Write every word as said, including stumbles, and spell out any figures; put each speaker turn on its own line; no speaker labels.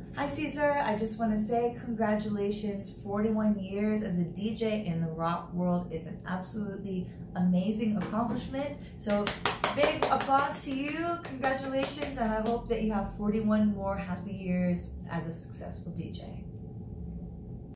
Hi Caesar, I just want to say congratulations. forty-one years as a D J in the rock world is an absolutely amazing accomplishment. So big applause to you, congratulations, and I hope that you have forty-one more happy years as a successful D J.